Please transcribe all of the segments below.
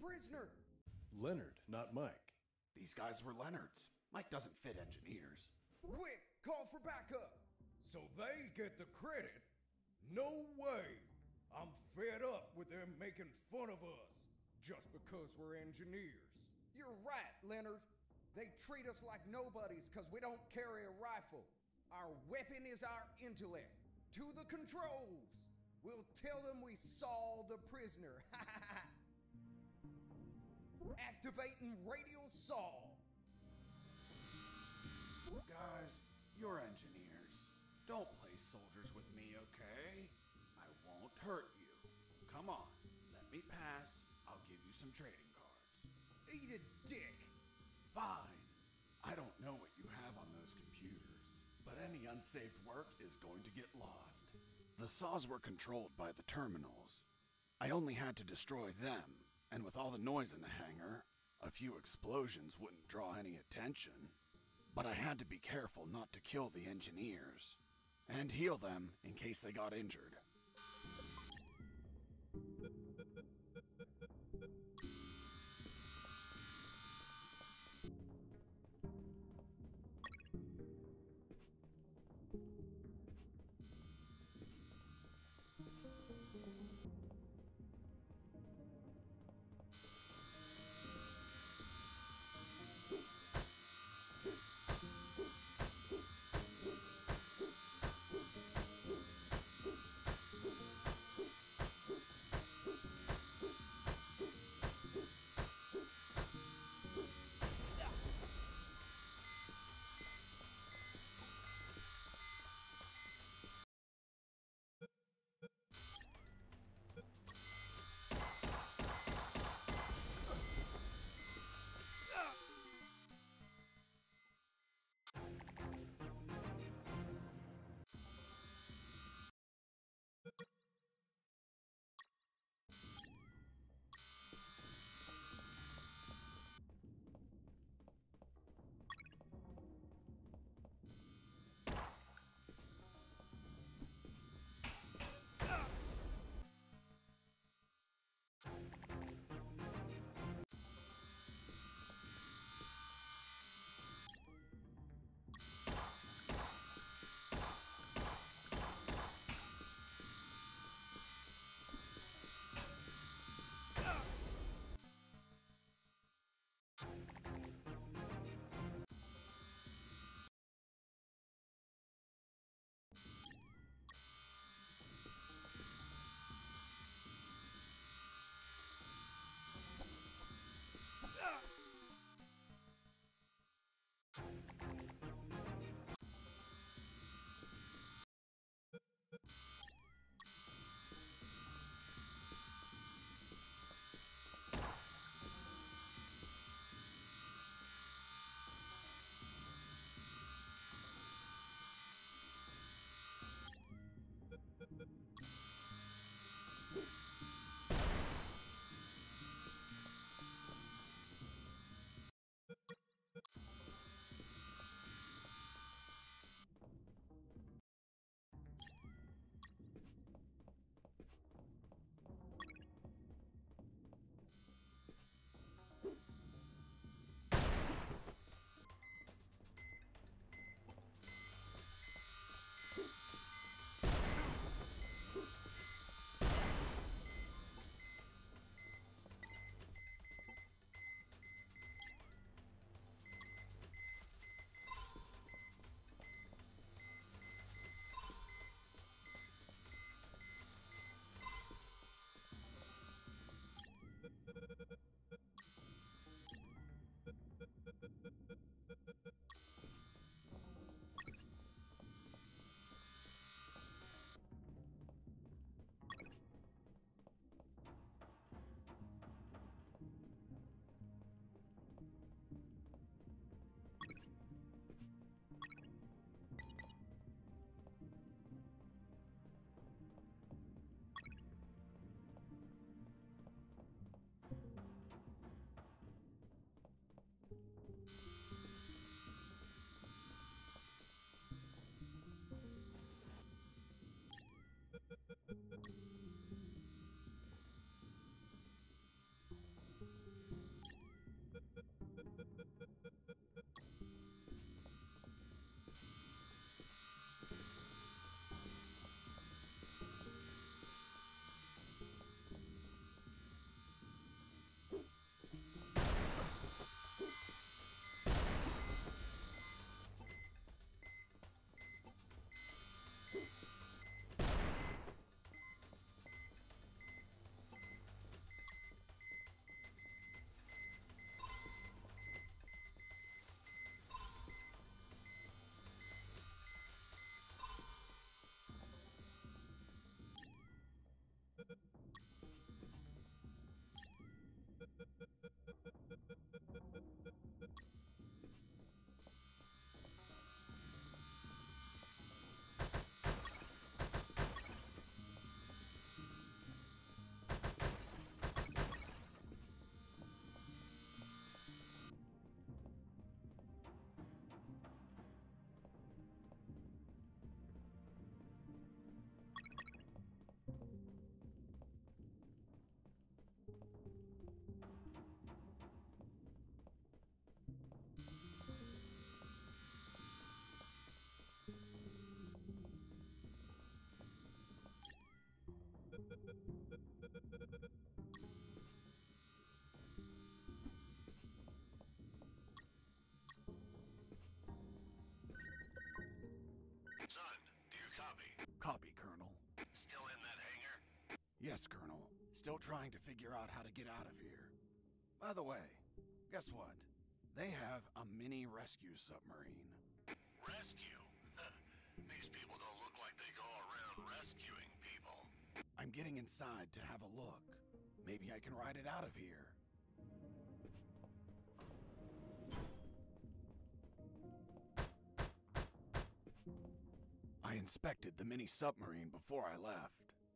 prisoner! Leonard, not Mike. These guys were Leonard's. Mike doesn't fit engineers. Quick, call for backup! So they get the credit? No way! I'm fed up with them making fun of us just because we're engineers. You're right, Leonard. They treat us like nobodies because we don't carry a rifle. Our weapon is our intellect. To the controls! We'll tell them we saw the prisoner. Activating radial saw. Guys, you're engineers. Don't play soldiers with me, okay? I won't hurt you. Come on, let me pass. I'll give you some trading cards. Eat a dick. Fine. I don't know what you have on those computers, but any unsaved work is going to get lost. The saws were controlled by the terminals. I only had to destroy them, and with all the noise in the hangar, a few explosions wouldn't draw any attention. But I had to be careful not to kill the engineers, and heal them in case they got injured. Son, do you copy? Copy, Colonel. Still in that hangar? Yes, Colonel. Still trying to figure out how to get out of here. By the way, guess what? They have a mini rescue submarine. Rescue? These people don't look like they go around rescuing people. I'm getting inside to have a look. Maybe I can ride it out of here. I inspected the mini submarine before I left.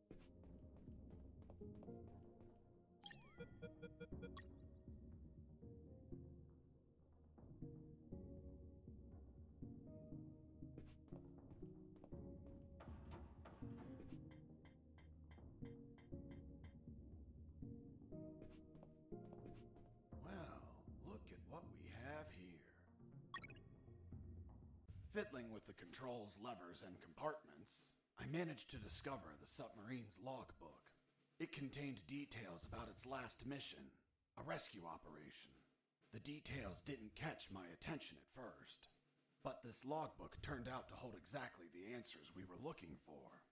Well, look at what we have here. Fiddling with the controls, levers, and compartments, I managed to discover the submarine's logbook. It contained details about its last mission, a rescue operation. The details didn't catch my attention at first, but this logbook turned out to hold exactly the answers we were looking for.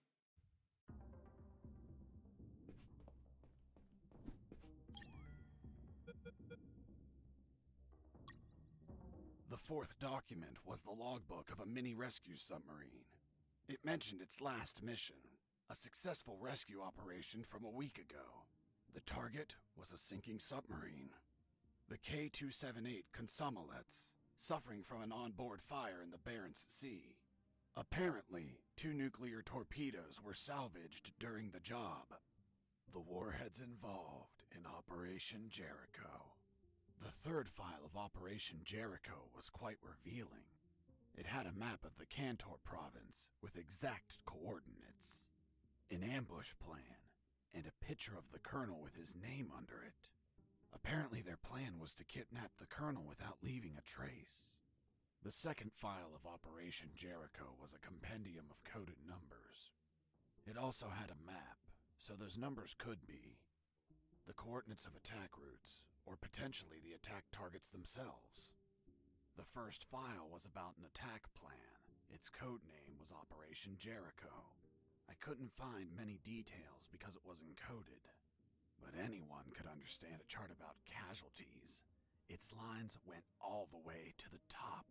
The fourth document was the logbook of a mini rescue submarine. It mentioned its last mission, a successful rescue operation from a week ago. The target was a sinking submarine, the K-278 Komsomolets, suffering from an onboard fire in the Barents Sea. Apparently, 2 nuclear torpedoes were salvaged during the job. The warheads involved in Operation Jericho. The third file of Operation Jericho was quite revealing. It had a map of the Kantor province with exact coordinates, an ambush plan, and a picture of the colonel with his name under it. Apparently their plan was to kidnap the colonel without leaving a trace. The second file of Operation Jericho was a compendium of coded numbers. It also had a map, so those numbers could be the coordinates of attack routes, or potentially the attack targets themselves. The first file was about an attack plan. Its code name was Operation Jericho. I couldn't find many details because it was encoded, but anyone could understand a chart about casualties. Its lines went all the way to the top.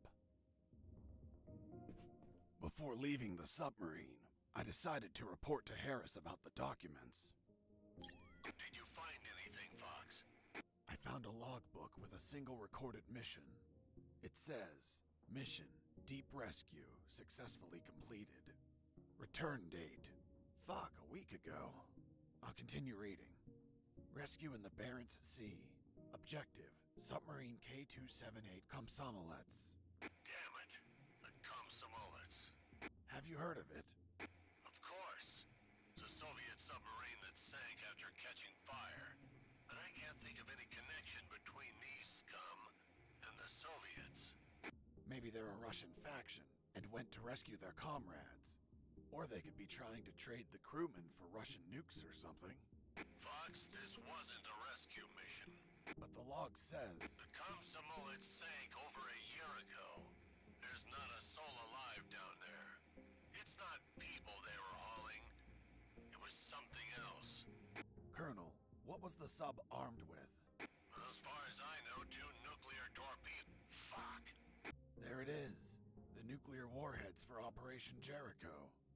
Before leaving the submarine, I decided to report to Harris about the documents. Did you find anything, Fox? I found a logbook with a single recorded mission. It says, Mission, Deep Rescue, successfully completed. Return date, fuck, a week ago. I'll continue reading. Rescue in the Barents Sea. Objective, submarine K-278 Komsomolets. Damn it, the Komsomolets. Have you heard of it? Of course. It's a Soviet submarine that sank after catching fire. But I can't think of any connection between these scum and the Soviets. Maybe they're a Russian faction and went to rescue their comrades. Or they could be trying to trade the crewmen for Russian nukes or something. Fox, this wasn't a rescue mission. But the log says the Komsomolets sank over a year ago. There's not a soul alive down there. It's not people they were hauling. It was something else. Colonel, what was the sub armed with? As far as I know, 2 nuclear torpedoes. Fuck. There it is. The nuclear warheads for Operation Jericho.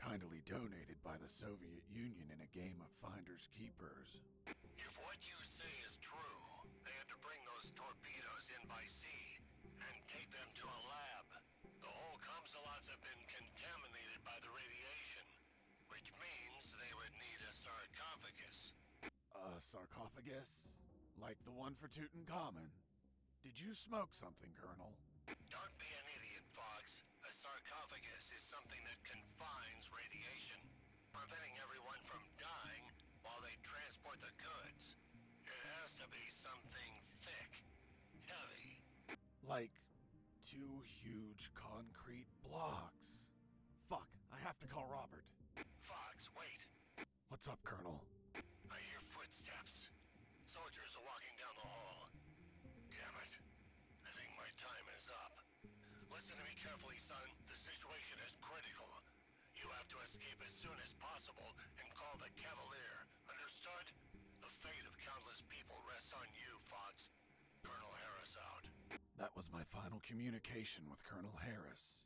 kindly donated by the Soviet Union in a game of Finders Keepers. If what you say is true, they had to bring those torpedoes in by sea and take them to a lab. The whole Kamsalats have been contaminated by the radiation, which means they would need a sarcophagus. A sarcophagus? Like the one for Tutankhamun? Did you smoke something, Colonel? Don't be an idiot, Fox. A sarcophagus is something that confines radiation, preventing everyone from dying while they transport the goods. It has to be something thick, heavy. Like 2 huge concrete blocks. Fuck, I have to call Robert. Fox, wait. What's up, Colonel? I hear footsteps. Soldiers are walking down the hall. Damn it. I think my time is up. Listen to me carefully, son. The situation is critical. You have to escape as soon as possible and call the Cavalier. Understood? The fate of countless people rests on you, Fox. Colonel Harris out. That was my final communication with Colonel Harris.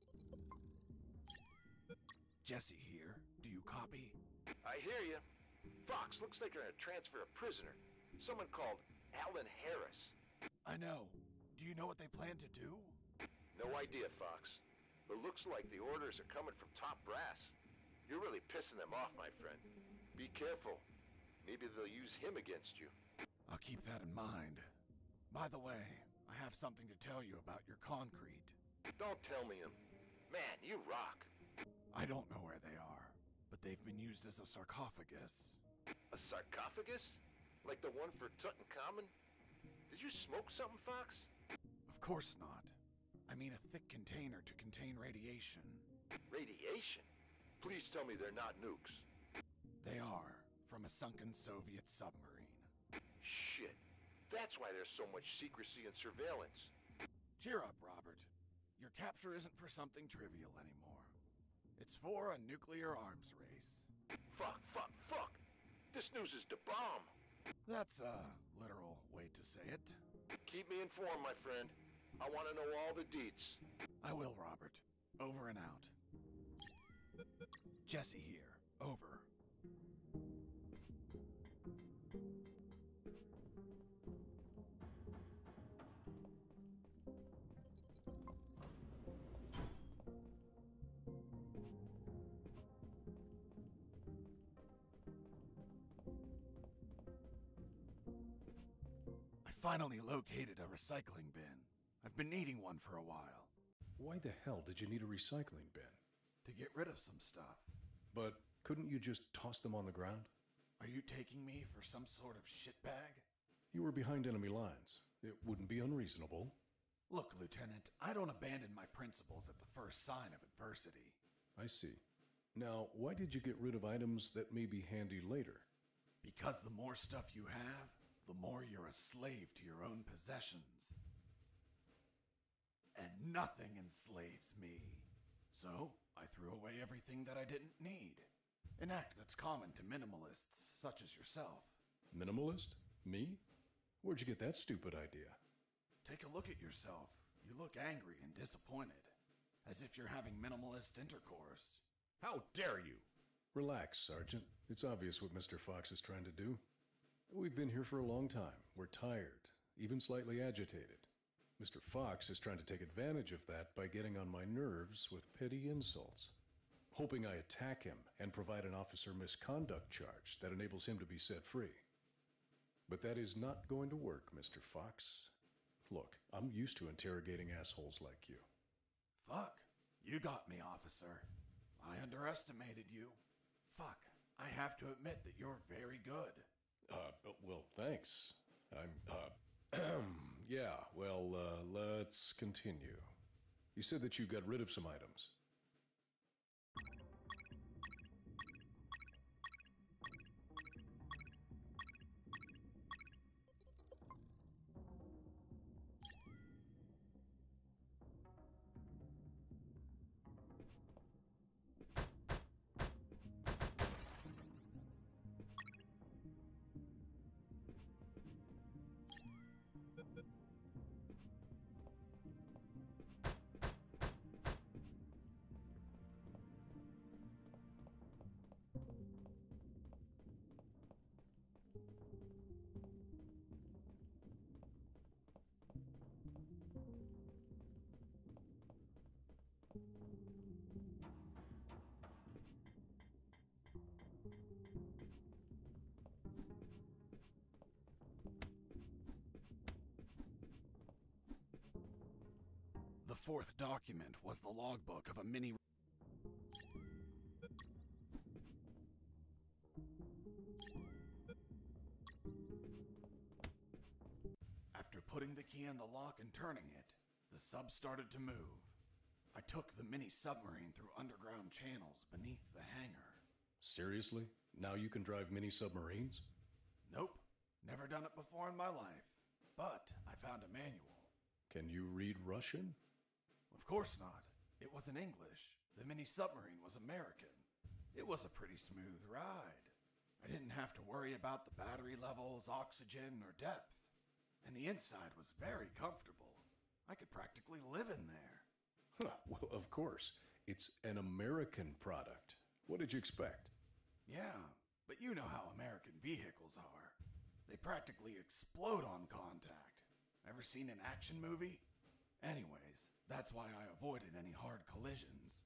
Jesse here. Do you copy? I hear you. Fox, looks like you're gonna transfer a prisoner. Someone called Alan Harris. I know. Do you know what they plan to do? No idea, Fox. But looks like the orders are coming from top brass. You're really pissing them off, my friend. Be careful. Maybe they'll use him against you. I'll keep that in mind. By the way, I have something to tell you about your concrete. Don't tell me him. Man, you rock. I don't know where they are, but they've been used as a sarcophagus. A sarcophagus? Like the one for Tutankhamun? Did you smoke something, Fox? Of course not. I mean a thick container to contain radiation. Radiation? Please tell me they're not nukes. They are, from a sunken Soviet submarine. Shit. That's why there's so much secrecy and surveillance. Cheer up, Robert. Your capture isn't for something trivial anymore. It's for a nuclear arms race. Fuck, fuck, fuck! This news is the bomb! That's a literal way to say it. Keep me informed, my friend. I want to know all the deets. I will, Robert. Over and out. Jesse here. Over. I finally located a recycling bin. I've been needing one for a while. Why the hell did you need a recycling bin? To get rid of some stuff. But couldn't you just toss them on the ground? Are you taking me for some sort of shitbag? You were behind enemy lines. It wouldn't be unreasonable. Look, Lieutenant, I don't abandon my principles at the first sign of adversity. I see. Now, why did you get rid of items that may be handy later? Because the more stuff you have, the more you're a slave to your own possessions. And nothing enslaves me. So, I threw away everything that I didn't need. An act that's common to minimalists such as yourself. Minimalist? Me? Where'd you get that stupid idea? Take a look at yourself. You look angry and disappointed. As if you're having minimalist intercourse. How dare you? Relax, Sergeant. It's obvious what Mr. Fox is trying to do. We've been here for a long time. We're tired, even slightly agitated. Mr. Fox is trying to take advantage of that by getting on my nerves with petty insults, hoping I attack him and provide an officer misconduct charge that enables him to be set free. But that is not going to work, Mr. Fox. Look, I'm used to interrogating assholes like you. Fuck. You got me, officer. I underestimated you. Fuck. I have to admit that you're very good. Well, thanks. Yeah, well, let's continue. You said that you got rid of some items. fourth document was the logbook of a mini... After putting the key in the lock and turning it, the sub started to move. I took the mini submarine through underground channels beneath the hangar. Seriously? Now you can drive mini submarines? Nope, never done it before in my life. But I found a manual. Can you read Russian? Of course not. It was in English. The mini submarine was American. It was a pretty smooth ride. I didn't have to worry about the battery levels, oxygen, or depth. And the inside was very comfortable. I could practically live in there. Huh, well, of course. It's an American product. What did you expect? Yeah, but you know how American vehicles are. They practically explode on contact. Ever seen an action movie? Anyways, that's why I avoided any hard collisions.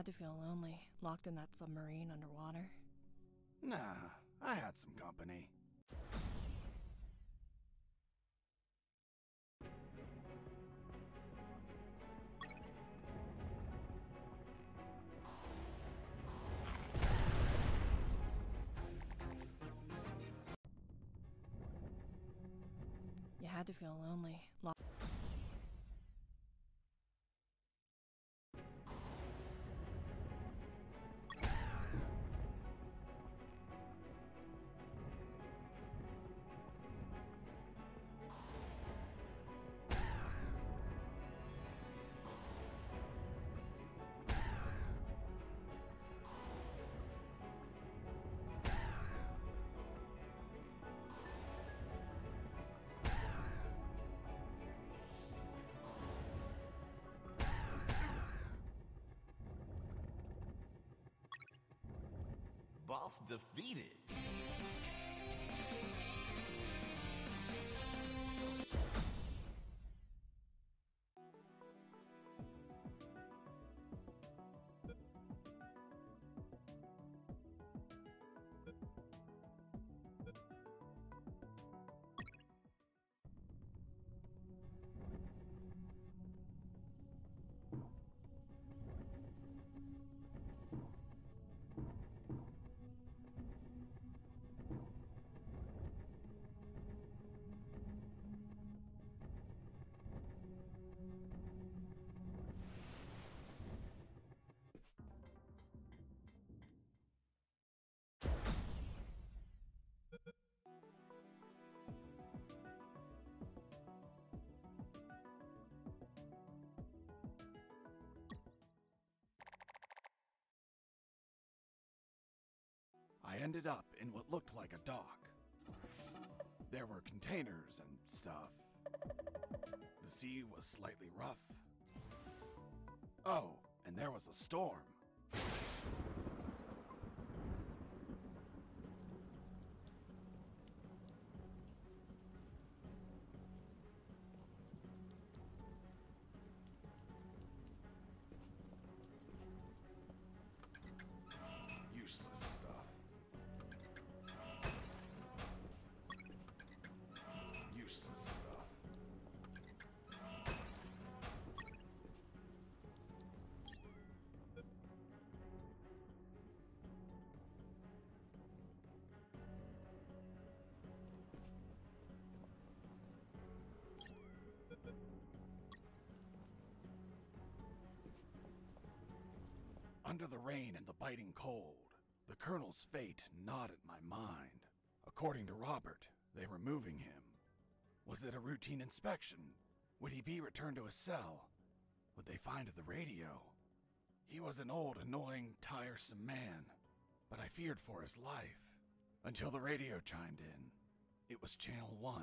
had to feel lonely, locked in that submarine underwater. Nah, I had some company. You had to feel lonely, locked. Boss defeated. I ended up in what looked like a dock. There were containers and stuff. The sea was slightly rough. Oh, and there was a storm. Useless stuff. Useless stuff. Under the rain and the biting cold, the Colonel's fate gnawed at my mind. According to Robert, they were moving him. Was it a routine inspection? Would he be returned to his cell? Would they find the radio? He was an old, annoying, tiresome man, but I feared for his life. Until the radio chimed in. It was Channel 1.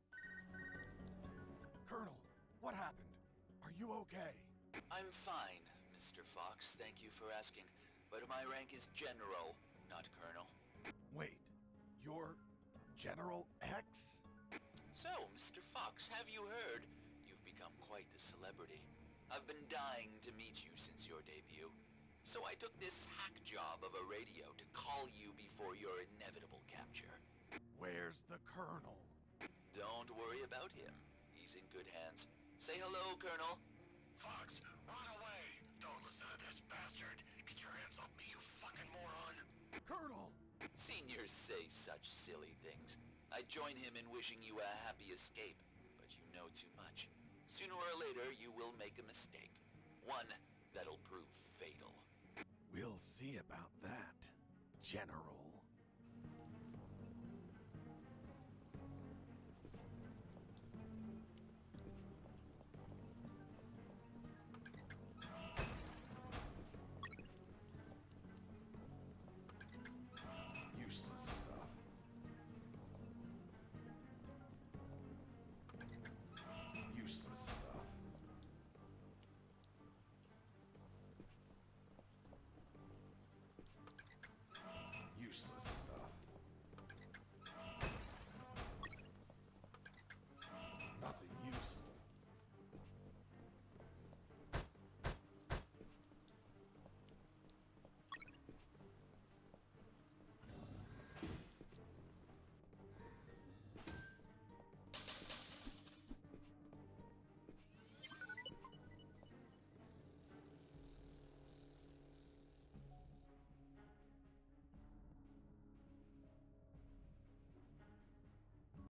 Colonel, what happened? Are you okay? I'm fine, Mr. Fox. Thank you for asking. But my rank is General, not Colonel. Wait, you're General X? So, Mr. Fox, have you heard? You've become quite the celebrity. I've been dying to meet you since your debut. So I took this hack job of a radio to call you before your inevitable capture. Where's the Colonel? Don't worry about him. He's in good hands. Say hello, Colonel. Fox, run away! Don't listen to this bastard! Get your hands off me, you fucking moron! Colonel! Seniors say such silly things. I join him in wishing you a happy escape, but you know too much. Sooner or later, you will make a mistake. One that'll prove fatal. We'll see about that, General.